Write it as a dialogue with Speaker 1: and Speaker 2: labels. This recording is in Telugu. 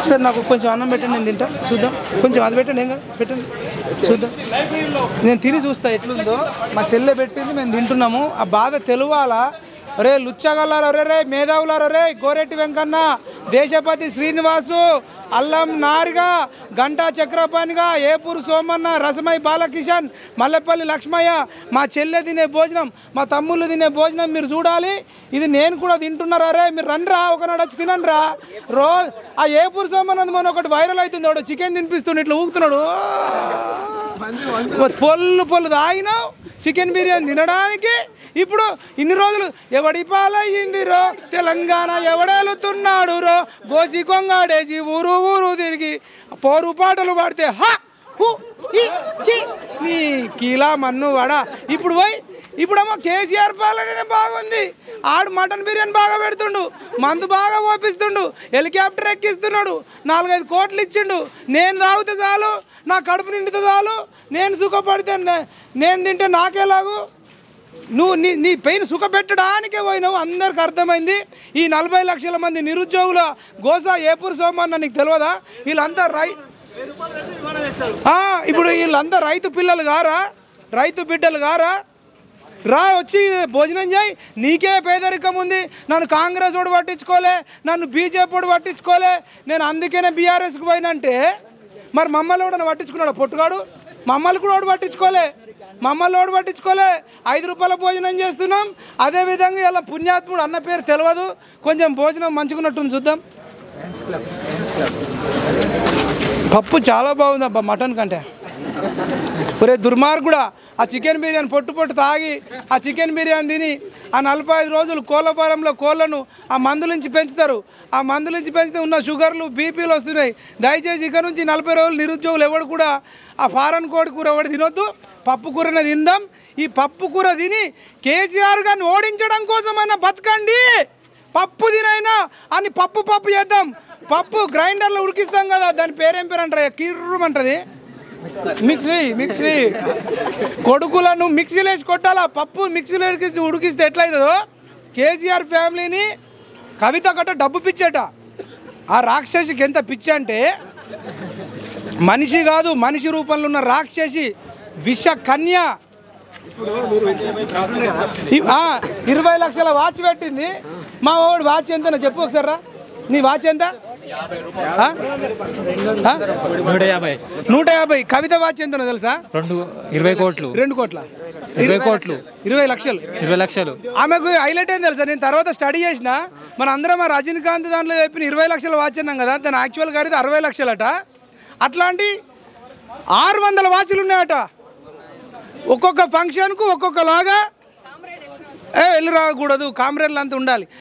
Speaker 1: ఒకసారి నాకు కొంచెం అన్నం పెట్టండి, నేను తింటా, చూద్దాం. కొంచెం అది పెట్టండి, ఏం కాదు, పెట్టండి, చూద్దాం. నేను తిని చూస్తా ఎట్లుందో. మా చెల్లె పెట్టింది, మేము తింటున్నాము. ఆ బాధ తెలువాలా. అరే లుచ్చగల్లారు, అరే మేధావులారు, అరే గోరెట్టి వెంకన్న, దేశపతి శ్రీనివాసు, అల్లం నార్గా, గంటా చక్రపాణిగా, ఏపూరు సోమన్న, రసమై బాలకిషన్, మల్లెపల్లి లక్ష్మయ్య, మా చెల్లె తినే భోజనం, మా తమ్ముళ్ళు తినే భోజనం మీరు చూడాలి. ఇది నేను కూడా తింటున్నారా? అరే మీరు రండిరా, ఒకనాడు వచ్చి తినండిరా. ఆ ఏపూరు సోమన్న మన ఒకటి వైరల్ అవుతుంది, వాడు చికెన్ తినిపిస్తుండే ఇట్లా ఊగుతున్నాడు. పొల్లు తాగినావు చికెన్ బిర్యానీ తినడానికి. ఇప్పుడు ఇన్ని రోజులు ఎవడి పాలయ్యింది రో, తెలంగాణ ఎవడేలుతున్నాడు రో, గోసి కొంగాడేసి ఊరు తిరిగి పోరు పాటలు పాడితే హా హు నీ కీలా మన్ను వడా. ఇప్పుడేమో కేసీఆర్ పాలనే బాగుంది. ఆడు మటన్ బిర్యానీ బాగా పెడుతుండు, మందు బాగా ఓపిస్తుండు, హెలికాప్టర్ ఎక్కిస్తున్నాడు, 4-5 కోట్లు ఇచ్చిండు. నేను తాగితే చాలు, నా కడుపు నిండితే చాలు, నేను సుఖపడితే నేను తింటే నాకేలాగు. నువ్వు నీ పెయిన్ సుఖపెట్టడానికే పోయినావు. అందరికి అర్థమైంది. ఈ 40 లక్షల మంది నిరుద్యోగుల గోసా ఏపూరు సోమన్న నీకు తెలియదా? వీళ్ళంతా ఇప్పుడు వీళ్ళంతా రైతు పిల్లలు గారా, రైతు బిడ్డలు గారా? వచ్చి భోజనం చేయి. నీకే పేదరికం ఉంది. నన్ను కాంగ్రెస్ వాడు పట్టించుకోలే, నన్ను బీజేపీ వాడు పట్టించుకోలే, నేను అందుకనే బీఆర్ఎస్కి పోయినంటే మరి మమ్మల్ని కూడా పట్టించుకున్నాడు పొట్టుగాడు. మమ్మల్ని కూడా వాడు పట్టించుకోలే, 5 రూపాయల భోజనం చేస్తున్నాం. అదేవిధంగా ఇలా పుణ్యాత్ముడు అన్న పేరు తెలియదు, కొంచెం భోజనం మంచుకున్నట్టు చూద్దాం. పప్పు చాలా బాగుంది అబ్బా మటన్ కంటే. ఒరే దుర్మార్గుడా, ఆ చికెన్ బిర్యానీ పొట్టు తాగి ఆ చికెన్ బిర్యానీ తిని ఆ 45 రోజులు కోళ్ళ ఫారంలో కోళ్ళను ఆ మందు నుంచి పెంచుతారు. ఆ మందు నుంచి పెంచితే ఉన్న షుగర్లు బీపీలు వస్తున్నాయి. దయచేసి ఇక్కడ నుంచి 40 రోజులు నిరుద్యోగులు ఎవడు కూడా ఆ ఫారెన్ కోడి కూర ఎవడు తినొద్దు, పప్పు కూరనే తిందాం. ఈ పప్పు కూర తిని కేసీఆర్ గారిని ఓడించడం కోసమైనా బతకండి. పప్పు తినైనా అని పప్పు చేద్దాం. పప్పు గ్రైండర్లో ఉడికిస్తాం కదా, దాని పేరేం పేరు అంటారా? కిర్రమంటది మిక్సీ. కొడుకులను మిక్సీలో వేసి కొట్టాలా. పప్పు మిక్సీలో ఉడికిస్తే ఎట్లయితుందో కేసీఆర్ ఫ్యామిలీని కవిత గట్ట డబ్బు పిచ్చేట. ఆ రాక్షసికి ఎంత పిచ్చి అంటే, మనిషి కాదు, మనిషి రూపంలో ఉన్న రాక్షసి విష కన్య. 20 లక్షల వాచ్ పెట్టింది. మా వాడు వాచ్ ఎంత చెప్పు ఒకసారి రా. నీ వాచ్ ఎంత? 150. కవిత వాచ్ ఎంత తెలుసా?
Speaker 2: 20 కోట్లు.
Speaker 1: 2 కోట్ల
Speaker 2: 20 కోట్లు
Speaker 1: 20 లక్షలు.
Speaker 2: 20 లక్షలు.
Speaker 1: ఆమెకు హైలైట్ ఏం తెలుసా? నేను తర్వాత స్టడీ చేసిన, మన అందరం ఆ రజనీకాంత్ దాంట్లో చెప్పిన 20 లక్షల వాచ్ అన్నాం కదా, దాని యాక్చువల్ ఖరీదు 60 లక్షలట. అట్లాంటి 600 వాచ్లు ఉన్నాయట. ఒక్కొక్క ఫంక్షన్కు ఒక్కొక్కలాగా వెళ్ళి రాకూడదు, కామ్రేడ్లు అంతా ఉండాలి.